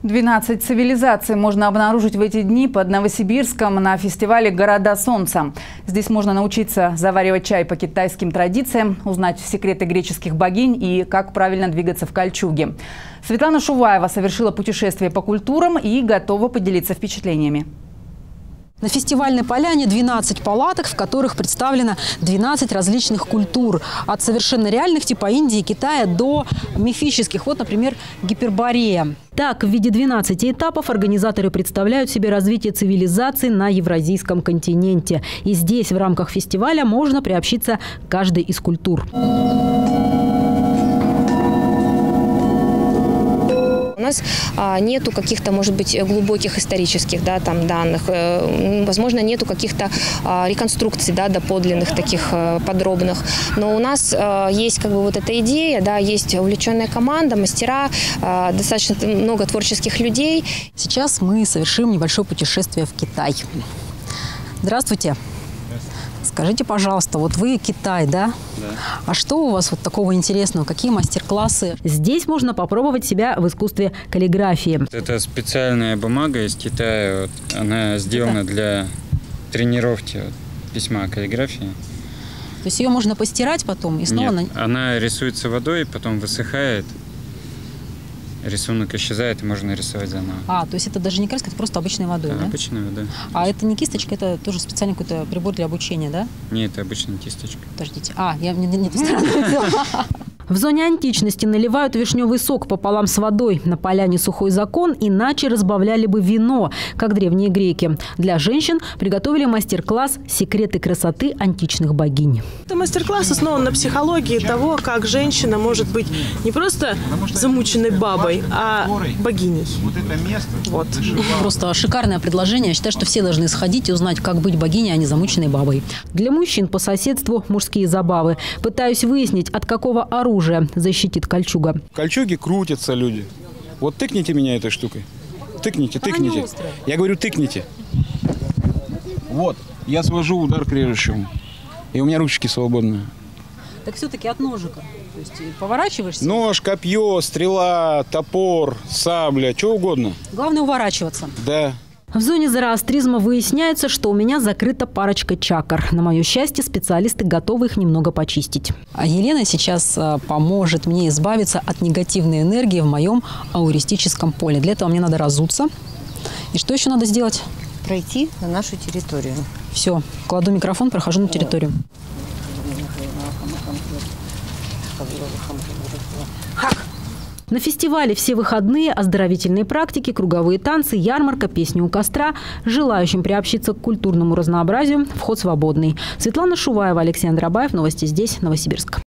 12 цивилизаций можно обнаружить в эти дни под Новосибирском на фестивале «Города солнца». Здесь можно научиться заваривать чай по китайским традициям, узнать секреты греческих богинь и как правильно двигаться в кольчуге. Светлана Шуваева совершила путешествие по культурам и готова поделиться впечатлениями. На фестивальной поляне 12 палаток, в которых представлено 12 различных культур. От совершенно реальных типа Индии, Китая до мифических. Вот, например, Гиперборея. Так, в виде 12 этапов организаторы представляют себе развитие цивилизаций на Евразийском континенте. И здесь в рамках фестиваля можно приобщиться к каждой из культур. У нас нету каких-то, может быть, глубоких исторических данных. Возможно, нету каких-то реконструкций доподлинных, таких подробных. Но у нас есть вот эта идея, есть увлеченная команда, мастера, достаточно много творческих людей. Сейчас мы совершим небольшое путешествие в Китай. Здравствуйте. Скажите, пожалуйста, вот вы Китай, да? Да. А что у вас вот такого интересного? Какие мастер-классы? Здесь можно попробовать себя в искусстве каллиграфии. Это специальная бумага из Китая. Она сделана для тренировки письма каллиграфии. То есть ее можно постирать потом и снова... Нет, она рисуется водой, потом высыхает. Рисунок исчезает, и можно рисовать заново. То есть это даже не краска, это просто обычной водой, да? Обычная вода. А это не кисточка, это тоже специальный какой-то прибор для обучения, да? Нет, это обычная кисточка. Подождите. Я не ту сторону взяла. В зоне античности наливают вишневый сок пополам с водой. На поляне сухой закон, иначе разбавляли бы вино, как древние греки. Для женщин приготовили мастер-класс «Секреты красоты античных богинь». Это мастер-класс основан на психологии того, как женщина может быть не просто замученной бабой, а богиней. Вот. Просто шикарное предложение. Я считаю, что все должны сходить и узнать, как быть богиней, а не замученной бабой. Для мужчин по соседству мужские забавы. Пытаюсь выяснить, от какого оружия защитит кольчуга. В кольчуге крутятся люди. Вот тыкните меня этой штукой. Тыкните. Я говорю, тыкните. Вот, я свожу удар к режущему. И у меня ручки свободные. Так все-таки от ножика. То есть поворачиваешься? Нож, копье, стрела, топор, сабля, что угодно. Главное уворачиваться. Да. В зоне зороастризма выясняется, что у меня закрыта парочка чакр. На мое счастье, специалисты готовы их немного почистить. А Елена сейчас поможет мне избавиться от негативной энергии в моем ауристическом поле. Для этого мне надо разуться. И что еще надо сделать? Пройти на нашу территорию. Все, кладу микрофон, прохожу на территорию. На фестивале все выходные оздоровительные практики, круговые танцы, ярмарка, песни у костра. Желающим приобщиться к культурному разнообразию вход свободный. Светлана Шуваева, Алексей Андрабаев. Новости здесь, Новосибирск.